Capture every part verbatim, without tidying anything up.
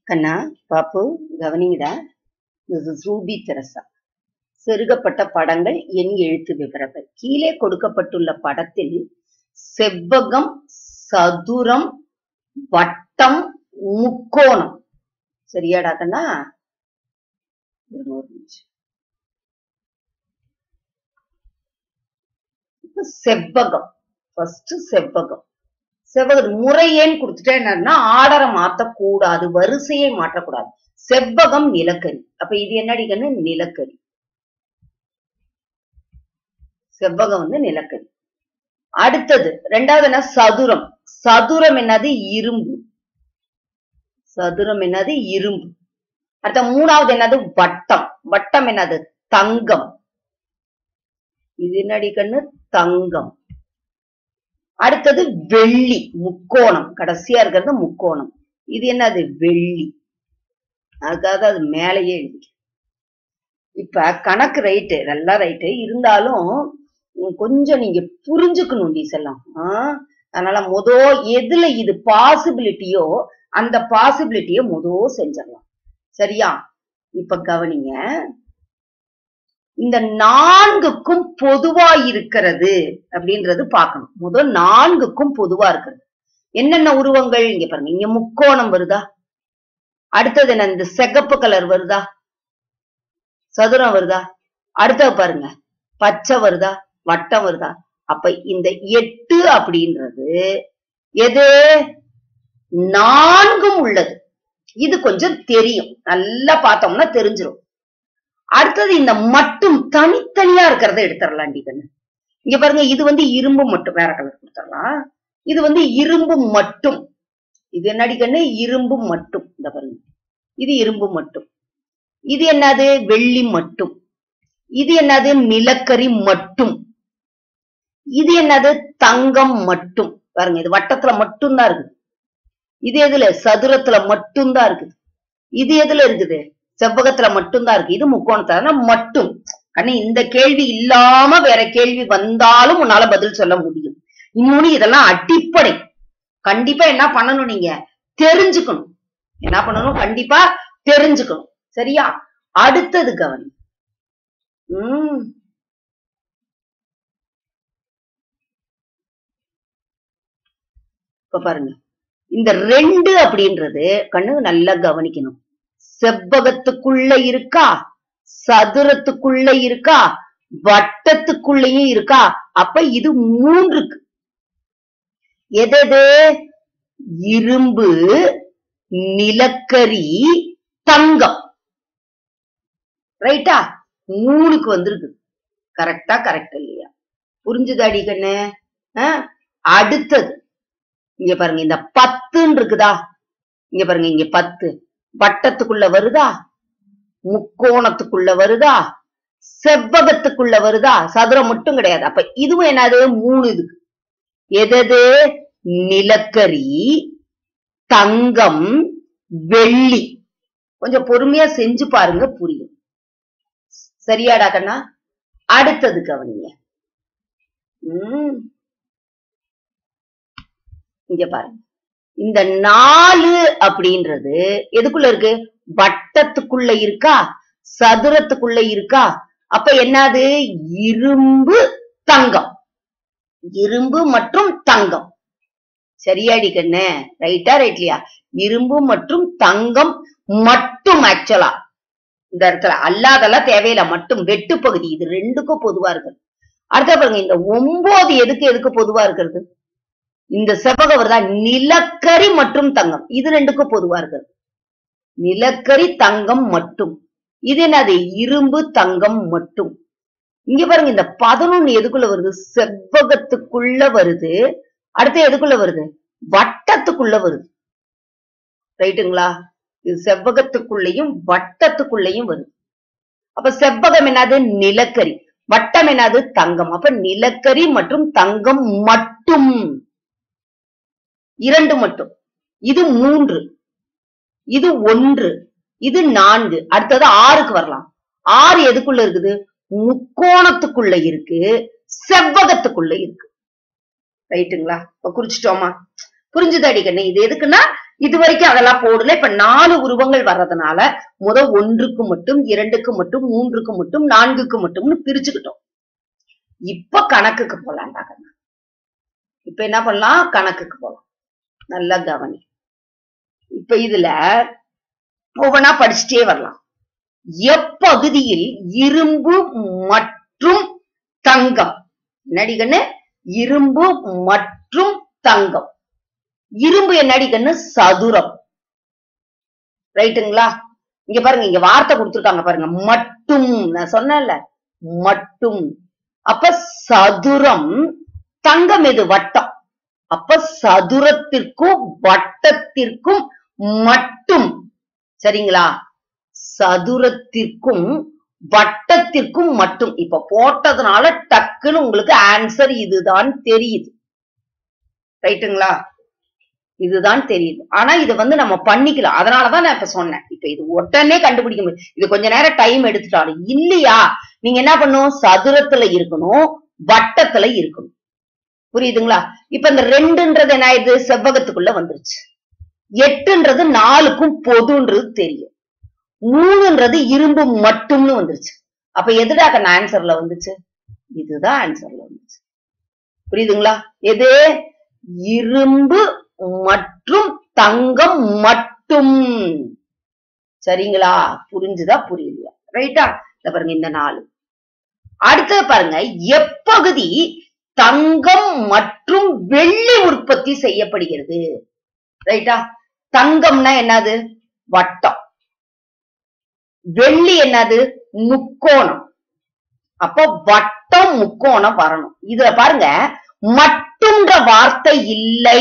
Kanna, Pappu, கவனிங்கடா. This is Ruby Teresa. செருகப்பட்ட படங்கள் என் எழுத்து விவரங்கள். கீழே கொடுக்கப்பட்டுள்ள படத்தில் செவ்வகம், சதுரம், வட்டம், முக்கோணம். சரியாடா கண்ணா? செவ்வகம். ஃபர்ஸ்ட் செவ்வகம். செவ்வகம் முறை ஏன் கொடுத்துட்டேன் என்னன்னா ஆர்டரை மாற்றக்கூடாது, வரிசையை மாற்றக்கூடாது. செவ்வகம் நிலக்கரி. அப்ப இது என்னடி கண்ணு? நிலக்கரி. செவ்வகம் வந்து நிலக்கரி. அடுத்தது ரெண்டாவது என்ன? சதுரம். சதுரம் என்னது? இரும்பு. சதுரம் என்னது? இரும்பு. அடுத்த மூணாவது என்னது? வட்டம். வட்டம் என்னது? தங்கம். இது என்னடி கண்ணு? தங்கம். அடுத்தது வெள்ளி. முக்கோணம். கடைசியா இருக்கிறது முக்கோணம். இது என்னது? வெள்ளி. அதுக்காக அது மேலேயே எழுதி. இப்ப கணக்கு ரைட்டு, இதெல்லாம் ரைட்டு இருந்தாலும் கொஞ்சம் நீங்க புரிஞ்சுக்கணும் டி செல்லம். ஆஹ் அதனால முத எதுல இது பாசிபிலிட்டியோ அந்த பாசிபிலிட்டிய முத செஞ்சிடலாம். சரியா? இப்ப கவனிங்க, இந்த நான்குக்கும் பொதுவா இருக்கிறது அப்படின்றது பார்க்கணும். முதல் நான்குக்கும் பொதுவா இருக்கிறது என்னென்ன உருவங்கள் இங்க பாருங்க. இங்க முக்கோணம் வருதா? அடுத்தது என்ன? இந்த சிகப்பு கலர் வருதா? சதுரம் வருதா? அடுத்தது பாருங்க, பச்சை வருதா? வட்டம் வருதா? அப்ப இந்த எட்டு அப்படின்றது எது? நான்கும் உள்ளது. இது கொஞ்சம் தெரியும், நல்லா பார்த்தோம்னா தெரிஞ்சிடும். அடுத்தது இந்த மட்டும் தனித்தனியா இருக்கிறத எடுத்துடலாம். இங்க பாருங்க, இது வந்து இரும்பு மட்டும். வேற கலர் கொடுத்துடலாம். இது வந்து இரும்பு மட்டும். இது என்னடி கண்ணு? இரும்பு மட்டும். இந்த பாருங்க, இது இரும்பு மட்டும். இது என்னது? வெள்ளி மட்டும். இது என்னது? நிலக்கரி மட்டும். இது என்னது? தங்கம் மட்டும். பாருங்க, இது வட்டத்துல மட்டும்தான் இருக்குது. இது எதுல? சதுரத்துல மட்டும்தான் இருக்குது. இது எதுல இருக்குது? செவ்வகத்துல மட்டும்தான் இருக்கு. இது முக்கோணத்துல மட்டும். கண்ணு, இந்த கேள்வி இல்லாம வேற கேள்வி வந்தாலும் உன்னால பதில் சொல்ல முடியும். இன்னொன்னு, இதெல்லாம் அடிப்படை. கண்டிப்பா என்ன பண்ணணும்? நீங்க தெரிஞ்சுக்கணும். என்ன பண்ணணும்? கண்டிப்பா தெரிஞ்சுக்கணும். சரியா? அடுத்தது கவனி. உம் இப்ப பாருங்க, இந்த ரெண்டு அப்படின்றது கண்ணு நல்லா கவனிக்கணும். செவ்வகத்துக்குள்ள இருக்கா? சதுரத்துக்குள்ள இருக்கா? வட்டத்துக்குள்ளயும் இருக்கா? அப்ப இது மூன்றுக்கு. எது? இரும்பு, நிலக்கரி, தங்கம். ரைட்டா? மூணுக்கு வந்திருக்கு. கரெக்டா? கரெக்ட் இல்லையா? புரிஞ்சுதாடி கண்ணு? அடுத்தது இங்க பாருங்க, இந்த பத்துன்னு இருக்குதா? இங்க பாருங்க, இங்க பத்து வட்டத்துக்குள்ள வருதா? முக்கோணத்துக்குள்ள வருதா? செவ்வகத்துக்குள்ள வருதா? சதுரம் மட்டும் கிடையாது. அப்ப இதுவும் என்னது? மூணு இதுக்கு. எது? நிலக்கரி, தங்கம், வெள்ளி. கொஞ்சம் பொறுமையா செஞ்சு பாருங்க, புரியும். சரியாடா கண்ணா? அடுத்தது கவனிங்க. உம் இங்க பாருங்க, இந்த நாலு அப்படின்றது எதுக்குள்ள இருக்கு? வட்டத்துக்குள்ள இருக்கா? சதுரத்துக்குள்ள இருக்கா? அப்ப என்னது? இரும்பு, தங்கம். இரும்பு மற்றும் தங்கம். சரியாடி கண்ணு? ரைட்டா? ரைட்லியா? இரும்பு மற்றும் தங்கம் மட்டும். ஆக்சுவலா இந்த இடத்துல அல்லாதெல்லாம் தேவையில்லை. மட்டும் வெட்டு பகுதி. இது ரெண்டுக்கும் பொதுவா இருக்கு. அடுத்த பாருங்க, இந்த ஒன்பது எதுக்கு எதுக்கு பொதுவா இருக்கிறது? இந்த செவ்வகம் வருதா? நிலக்கரி மற்றும் தங்கம். இது ரெண்டுக்கும் பொதுவா இருக்கு. நிலக்கரி, தங்கம் மட்டும். இது என்னது? இரும்பு, தங்கம் மட்டும். இங்க பாருங்க, இந்த பதினொன்னு எதுக்குள்ள வருது? செவ்வகத்துக்குள்ள வருது. அடுத்து எதுக்குள்ள வருது? வட்டத்துக்குள்ள வருது. ரைட்டுங்களா? இது செவ்வகத்துக்குள்ளயும் வட்டத்துக்குள்ளயும் வருது. அப்ப செவ்வகம் என்னது? நிலக்கரி. வட்டம் என்னது? தங்கம். அப்ப நிலக்கரி மற்றும் தங்கம் மட்டும். இரண்டு மட்டும். இது மூன்று, இது ஒன்று, இது நான்கு. அடுத்தது ஆறுக்கு வரலாம். ஆறு எதுக்குள்ள இருக்குது? முக்கோணத்துக்குள்ள இருக்கு, செவ்வகத்துக்குள்ள இருக்கு. ரைட்டுங்களா? குறிச்சிட்டோமா? புரிஞ்சுதாடி கண்ணு? இது எதுக்குன்னா இது வரைக்கும் அதெல்லாம் போடல. இப்ப நாலு உருவங்கள் வர்றதுனால முத ஒன்றுக்கு மட்டும், இரண்டுக்கு மட்டும், மூன்றுக்கு மட்டும், நான்குக்கு மட்டும்னு பிரிச்சுக்கிட்டோம். இப்ப கணக்குக்கு போலாம்டாங்க. இப்ப என்ன பண்ணலாம்? கணக்குக்கு போலாம். நல்லா கவனி. இப்ப இதுல ஒவ்வொன்னா படிச்சுட்டே வரலாம். எப்பகுதியில் இரும்பு மற்றும் தங்கம், என்னடி கண்ணு? இரும்பு மற்றும் தங்கம். இரும்பு என்னடி கண்ணு? சதுரம். ரைட்டுங்களா? இங்க பாருங்க, இங்க வார்த்தை கொடுத்துருக்காங்க பாருங்க, மட்டும். நான் சொன்னேன்ல மட்டும். அப்ப சதுரம், தங்கம் எது? வட்டம். அப்ப சதுரத்திற்கும் வட்டத்திற்கும் மட்டும். சரிங்களா? சதுரத்திற்கும் வட்டத்திற்கும் மட்டும். இப்ப போட்டதுனால டக்குன்னு உங்களுக்கு ஆன்சர் இதுதான் தெரியுது. ரைட்டுங்களா? இதுதான் தெரியுது. ஆனா இது வந்து நம்ம பண்ணிக்கலாம். அதனாலதான் நான் இப்ப சொன்னேன். இப்ப இது உடனே கண்டுபிடிக்க முடியும். இது கொஞ்ச நேரம் டைம் எடுத்துட்டாலும் இல்லையா, நீங்க என்ன பண்ணும்? சதுரத்துல இருக்கணும், வட்டத்துல இருக்கணும். புரியுதுங்களா? இப்ப இந்த ரெண்டுன்றது என்ன ஆயிடுது? செவ்வகத்துக்குள்ள வந்துருச்சு. எட்டுன்றது நாலுக்கும் பொதுன்றது தெரியும். மூணுன்றது இரும்பு மட்டும்னு வந்துருச்சு. அப்ப எதுடாக ஆன்சர்ல வந்துச்சு? இதுதான் ஆன்சர்ல வந்துச்சு. புரியுதுங்களா? எது? இரும்பு மற்றும் தங்கம் மட்டும். சரிங்களா? புரிஞ்சுதா புரியலையா? ரைட்டா? இத பாருங்க, இந்த நாலு. அடுத்தது பாருங்க, எப்பகுதி தங்கம் மற்றும் வெள்ளி உற்பத்தி செய்யப்படுகிறது. ரைட்டா? தங்கம்னா என்னது? வட்டம். வெள்ளி என்னது? முக்கோணம். அப்ப வட்டம் முக்கோணம் வரணும். இதுல பாருங்க, மட்டும்ன்ற வார்த்தை இல்லை.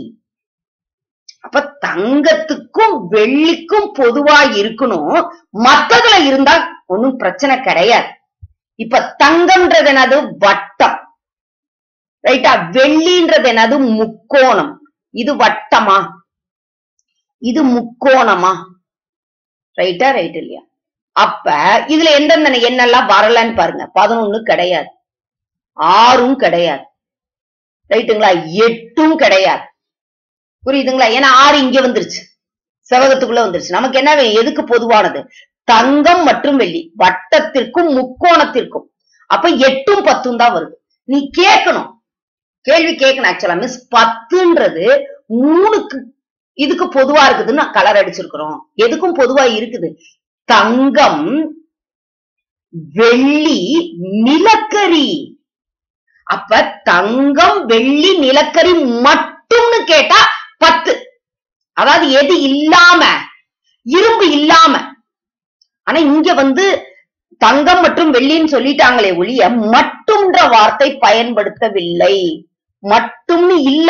அப்ப தங்கத்துக்கும் வெள்ளிக்கும் பொதுவா இருக்கணும். மத்ததுல இருந்தா ஒன்னும் பிரச்சனை கிடையாது. இப்ப தங்கம்ன்றது என்னது? வட்டம். ரைட்டா? வெள்ளின்றது என்னது? முக்கோணம். இது வட்டமா? இது முக்கோணமா? ரைட்டா? ரைட் இல்லையா? அப்ப இதுல எந்தெந்த எண்ணெல்லாம் வரலன்னு பாருங்க. பதினொன்னு கிடையாது, ஆறும் கிடையாது. ரைட்டுங்களா? எட்டும் கிடையாது. புரியுதுங்களா? ஏன்னா ஆறு இங்க வந்துருச்சு, செவகத்துக்குள்ள வந்துருச்சு. நமக்கு என்ன? எதுக்கு பொதுவானது? தங்கம் மற்றும் வெள்ளி, வட்டத்திற்கும் முக்கோணத்திற்கும். அப்ப எட்டும் பத்தும் தான் வருது. நீ கேட்கணும், கேள்வி கேட்கணும். ஆக்சுவலா மிஸ் பத்துன்றது மூணுக்கு இதுக்கு பொதுவா இருக்குதுன்னு நான் கலர் அடிச்சிருக்கிறோம். எதுக்கும் பொதுவா இருக்குது? தங்கம், வெள்ளி, நிலக்கரி. அப்ப தங்கம், வெள்ளி, நிலக்கரி மட்டும்னு கேட்டா பத்து. அதாவது எது இல்லாம? இரும்பு இல்லாம. ஆனா இங்க வந்து தங்கம் மற்றும் வெள்ளின்னு சொல்லிட்டாங்களே ஒழிய மட்டும்ன்ற வார்த்தை பயன்படுத்தவில்லை. மட்டும்னு இல்ல.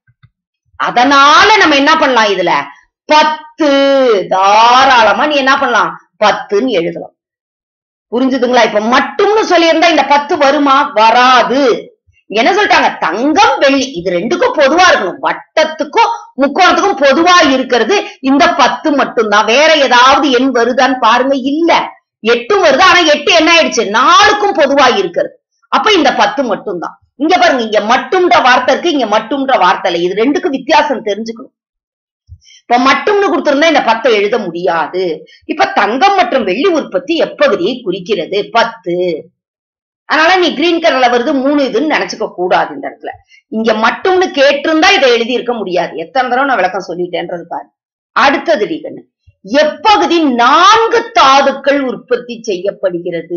அதனால நம்ம என்ன பண்ணலாம்? இதுல பத்து தாராளமா நீ என்ன பண்ணலாம்? பத்துன்னு எழுதலாம். புரிஞ்சுதுங்களா? இப்ப மட்டும்னு சொல்லியிருந்தா இந்த பத்து வருமா? வராது. என்ன சொல்லிட்டாங்க? தங்கம், வெள்ளி இது ரெண்டுக்கும் பொதுவா இருக்கணும். வட்டத்துக்கும் முக்கோணத்துக்கும் பொதுவா இருக்கிறது இந்த பத்து மட்டும்தான். வேற ஏதாவது எண் வருதான்னு பாருங்க. இல்ல, எட்டும் வருது. ஆனா எட்டு என்ன ஆயிடுச்சு? நாலுக்கும் பொதுவா இருக்கிறது. அப்ப இந்த பத்து மட்டும்தான். இங்க பாருங்க, இங்க மட்டும்ன்ற வார்த்தை இருக்கு, இங்க மட்டும்ன்ற வார்த்தை இல்லை. இது ரெண்டுக்கும் வித்தியாசம் தெரிஞ்சுக்கணும். இப்ப மட்டும்னு கொடுத்திருந்தா இந்த பத்தை எழுத முடியாது. இப்ப தங்கம் மற்றும் வெள்ளி உற்பத்தி எப்பகுதியை குறிக்கிறது? பத்து. அதனால நீ கிரீன் கலர்ல வருது மூணு இதுன்னு நினைச்சுக்க கூடாது. இந்த இடத்துல இங்க மட்டும்னு கேட்டிருந்தா இதை எழுதி இருக்க முடியாது. எத்தனை தடவை நான் விளக்கம் சொல்லிட்டேன்றது பாரு. அடுத்தது டிகன்னு, எப்பகுதி நான்கு தாதுக்கள் உற்பத்தி செய்யப்படுகிறது?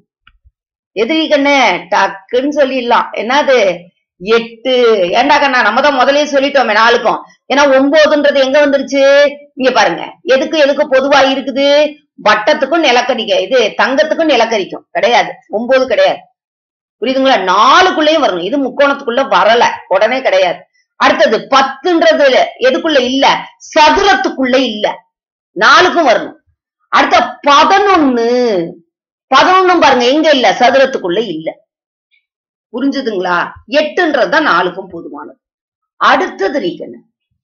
எதிரி கண்ணு டக்குன்னு சொல்லிடலாம். என்னது? எட்டு. ஏண்டா கண்ணா, நம்ம தான் முதலே சொல்லிட்டோமே நாலுக்கும். ஏன்னா ஒன்பதுன்றது எங்க வந்துருச்சு? இங்க பாருங்க, எதுக்கு எதுக்கு பொதுவா இருக்குது? வட்டத்துக்கும் நிலக்கரிக்க, இது தங்கத்துக்கும் நிலக்கரிக்கும் கிடையாது. ஒன்பது கிடையாது. புரியுதுங்களா? நாலுக்குள்ளேயும் வரணும். இது முக்கோணத்துக்குள்ள வரல, உடனே கிடையாது. அடுத்தது பத்துன்றது எதுக்குள்ள இல்ல? சதுரத்துக்குள்ள இல்ல, நாலுக்கும் வரணும். அடுத்த பதினொன்னு, பதினொன்னும் பாருங்க எங்க இல்ல? சதுரத்துக்குள்ள இல்ல. புரிஞ்சுதுங்களா? எட்டுன்றதுதான் நாலுக்கும் பொதுவானது. அடுத்தது ரீகன்னு,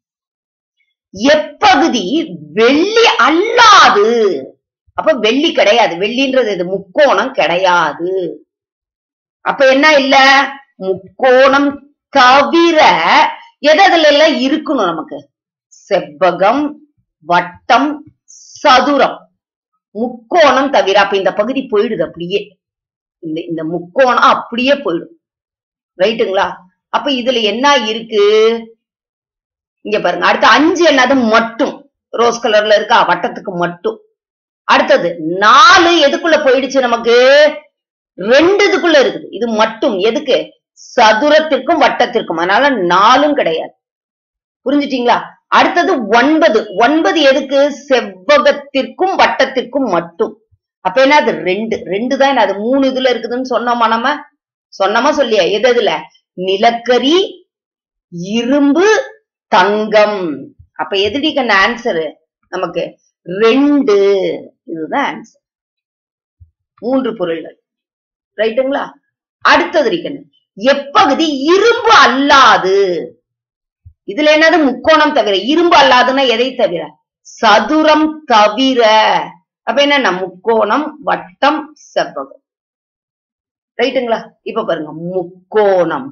எப்பகுதி வெள்ளி அல்லாது? அப்ப வெள்ளி கிடையாது. வெள்ளின்றது இது முக்கோணம் கிடையாது. அப்ப என்ன இல்ல? முக்கோணம் தவிர எதுல எல்லாம் இருக்கணும் நமக்கு? செவ்வகம், வட்டம், சதுரம், முக்கோணம் தவிர. அப்ப இந்த பகுதி போயிடுது அப்படியே. இந்த இந்த முக்கோணம் அப்படியே போயிடும். ரைட்டுங்களா? அப்ப இதுல என்ன இருக்கு இங்க பாருங்க. அடுத்து அஞ்சு என்னது? மட்டும். ரோஸ் கலர்ல இருக்கா? வட்டத்துக்கு மட்டும். அடுத்தது நாலு எதுக்குள்ள போயிடுச்சு நமக்கு? ரெண்டு இதுக்குள்ள இருக்குது. இது மட்டும் எதுக்கு? சதுரத்திற்கும் வட்டத்திற்கும். அதனால நாலும் கிடையாது. புரிஞ்சுட்டீங்களா? அடுத்தது ஒன்பது. ஒன்பது எதுக்கு? செவ்வகத்திற்கும் வட்டத்திற்கும் மட்டும். அப்ப என்ன? அது ரெண்டு. ரெண்டு தான் அது மூணு இதுல இருக்குதுன்னு சொன்னோமா? நம்ம சொன்னோமா சொல்லியா? எது எதுல? நிலக்கரி, இரும்பு, தங்கம். அப்ப எதுடி கண்ண ஆன்சரு நமக்கு? ரெண்டு. இதுதான் ஆன்சர். மூன்று பொருள்கள். ரைட்டுங்களா? அடுத்தது இருக்கண்ணு, எப்பகுதி இரும்பு அல்லாது. இதுல என்னது? முக்கோணம் தவிர. இரும்பு அல்லாதுன்னா எதை தவிர? சதுரம் தவிர. அப்ப என்ன? முக்கோணம், வட்டம், செவ்வகம். ரைட்டுங்களா? இப்ப பாருங்க, முக்கோணம்,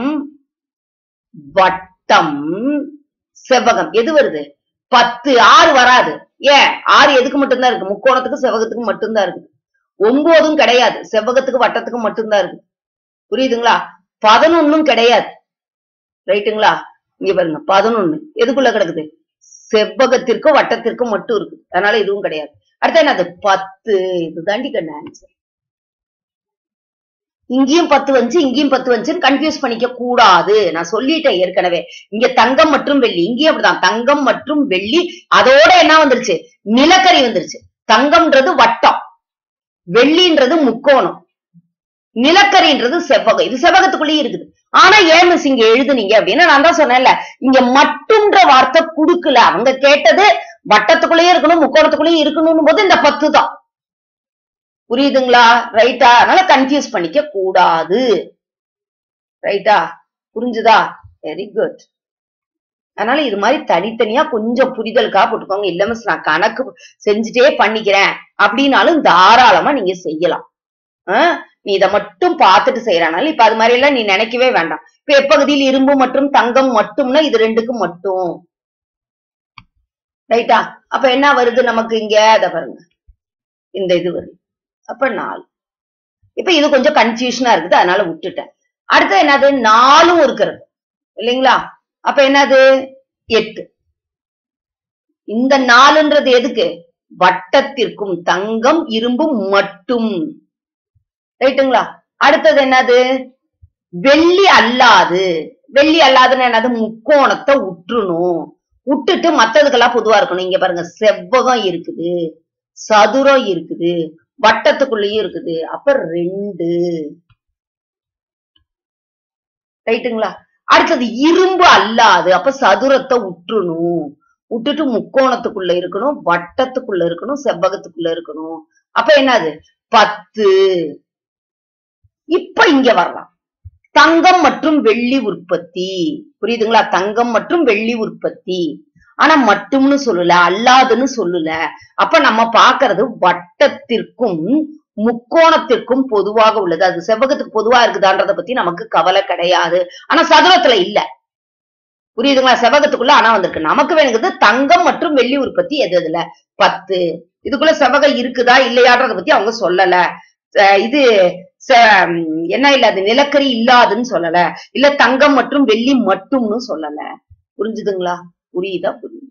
வட்டம், செவ்வகம். எது வருது? பத்து. ஆறு வராது. ஏன்? ஆறு எதுக்கு மட்டும்தான் இருக்கு? முக்கோணத்துக்கு செவ்வகத்துக்கு மட்டும்தான் இருக்கு. ஒன்பதும் கிடையாது. செவ்வகத்துக்கு வட்டத்துக்கு மட்டும்தான் இருக்கு. புரியுதுங்களா? பதினொன்னும் கிடையாது. ரைட்டுங்களா? இங்க பாருங்க, பதினொன்னு எதுக்குள்ள கிடக்குது? செவ்வகத்திற்கும் வட்டத்திற்கும் மட்டும் இருக்கு. அதனால இதுவும் கிடையாது. அடுத்த என்னது? பத்து. இதுதாண்டி கண்ண ஆன்சர். இங்கேயும் பத்து வந்துச்சு, இங்கேயும் பத்து வந்துச்சுன்னு கன்ஃபியூஸ் பண்ணிக்க கூடாது. நான் சொல்லிட்டேன் ஏற்கனவே. இங்க தங்கம் மற்றும் வெள்ளி. இங்கேயும் அப்படிதான். தங்கம் மற்றும் வெள்ளி. அதோட என்ன வந்துருச்சு? நிலக்கரி வந்துருச்சு. தங்கம்ன்றது வட்டம், வெள்ளின்றது முக்கோணம், நிலக்கரின்றது செவ்வகம். இது செவ்வகத்துக்குள்ளேயே இருக்குது. ஆனா ஏன் மிஸ் இங்க எழுதுனீங்க அப்படின்னு நான் தான் சொன்னேன்ல, இங்க மட்டும்ன்ற வார்த்தை குடுக்கல. அவங்க கேட்டது வட்டத்துக்குள்ளேயே இருக்கணும், முக்கோணத்துக்குள்ளேயே இருக்கணும் போது இந்த பத்து தான். புரியுதுங்களா? ரைட்டா? அதனால கன்ஃபியூஸ் பண்ணிக்க கூடாது. ரைட்டா? புரிஞ்சுதா? Very good. அதனால இது மாதிரி தனித்தனியா கொஞ்சம் புரிதலுக்கா போட்டுக்கோங்க. இல்ல மிஸ் நான் கணக்கு செஞ்சுட்டே பண்ணிக்கிறேன் அப்படின்னாலும் தாராளமா நீங்க செய்யலாம். நீ இதை மட்டும் பார்த்துட்டு செய்யறனால இப்ப அது மாதிரி எல்லாம் நீ நினைக்கவே வேண்டாம். இப்ப எப்பகுதியில் இரும்பு மற்றும் தங்கம் மட்டும்னா இது ரெண்டுக்கும் மட்டும். ரைட்டா? அப்ப என்ன வருது நமக்கு இங்க? அத பாருங்க, இந்த இது வருது. அப்ப நாலு. இப்ப இது கொஞ்சம் கன்ஃபியூஷனா இருக்குது, அதனால விட்டுட்டேன். அடுத்து என்னது? நாலும் இருக்கிறது இல்லைங்களா? அப்ப என்னது? எட்டு. இந்த நாலுன்றது எதுக்கு? வட்டத்திற்கும். தங்கம், இரும்பு மட்டும். ரைட்டுங்களா? அடுத்தது என்னது? வெள்ளி அல்லாது. வெள்ளி அல்லாதுன்னு என்னது? முக்கோணத்தை உற்றுணும். விட்டுட்டு மத்ததுக்கெல்லாம் பொதுவா இருக்கணும். இங்க பாருங்க, செவ்வகம் இருக்குது, சதுரம் இருக்குது, வட்டத்துக்குள்ளேயும் இருக்குது. அப்ப ரெண்டு. ரைட்டுங்களா? அடுத்தது இரும்பு அல்லாது. அப்ப சதுரத்தை உற்றுணும். விட்டுட்டு முக்கோணத்துக்குள்ள இருக்கணும், வட்டத்துக்குள்ள இருக்கணும், செவ்வகத்துக்குள்ள இருக்கணும். அப்ப என்னது? பத்து. இப்ப இங்க வரலாம். தங்கம் மற்றும் வெள்ளி உற்பத்தி. புரியுதுங்களா? தங்கம் மற்றும் வெள்ளி உற்பத்தி. ஆனா மட்டும்னு சொல்லல, அல்லாதுன்னு சொல்லல. அப்ப நம்ம பாக்குறது வட்டத்திற்கும் முக்கோணத்திற்கும் பொதுவாக உள்ளது. அது செவ்வகத்துக்கு பொதுவா இருக்குதான்றத பத்தி நமக்கு கவலை கிடையாது. ஆனா சதுரத்துல இல்ல. புரியுதுங்களா? செவ்வகத்துக்குள்ள ஆனா வந்திருக்கு. நமக்கு வேணுங்கிறது தங்கம் மற்றும் வெள்ளி உற்பத்தி எது எதுல? பத்து. இதுக்குள்ள செவ்வகம் இருக்குதா இல்லையான்றத பத்தி அவங்க சொல்லல. இது என்ன இல்ல, அது நிலக்கரி இல்லாதுன்னு சொல்லல, இல்ல தங்கம் மற்றும் வெள்ளி மட்டும்னு சொல்லல. புரிஞ்சுதுங்களா? புரியுதா? புரியுது.